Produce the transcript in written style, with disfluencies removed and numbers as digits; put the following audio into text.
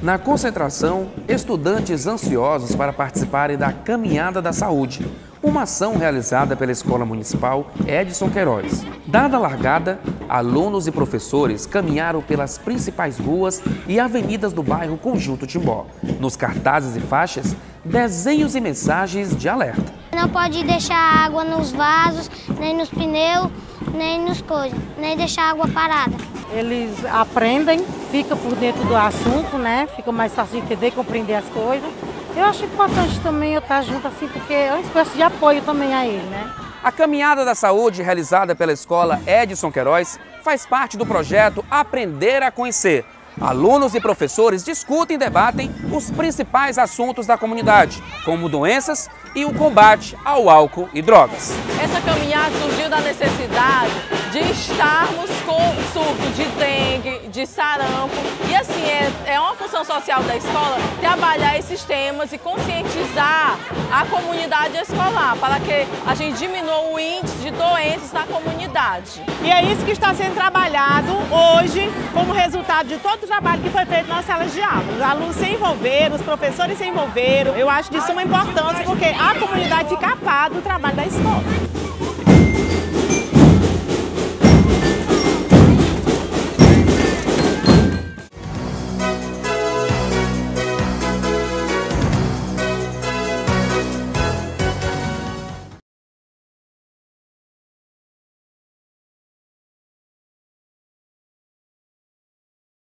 Na concentração, estudantes ansiosos para participarem da Caminhada da Saúde, uma ação realizada pela Escola Municipal Edson Queiroz. Dada a largada, alunos e professores caminharam pelas principais ruas e avenidas do bairro Conjunto Timbó. Nos cartazes e faixas, desenhos e mensagens de alerta. Não pode deixar água nos vasos, nem nos pneus, nem nos coisas, nem deixar água parada. Eles aprendem, ficam por dentro do assunto, né? Fica mais fácil de entender, compreender as coisas. Eu acho importante também eu estar junto assim, porque é uma espécie de apoio também a ele, né? A Caminhada da Saúde, realizada pela Escola Edson Queiroz, faz parte do projeto Aprender a Conhecer. Alunos e professores discutem e debatem os principais assuntos da comunidade, como doenças e o combate ao álcool e drogas. Essa caminhada surgiu da necessidade de estarmos com surto de dengue, de sarampo, e assim, é uma função social da escola trabalhar esses temas e conscientizar a comunidade escolar, para que a gente diminua o índice de doenças na comunidade. E é isso que está sendo trabalhado hoje como resultado de todo o trabalho que foi feito nas salas de aula. Os alunos se envolveram, os professores se envolveram. Eu acho de suma importância porque a comunidade fica a par do trabalho da escola.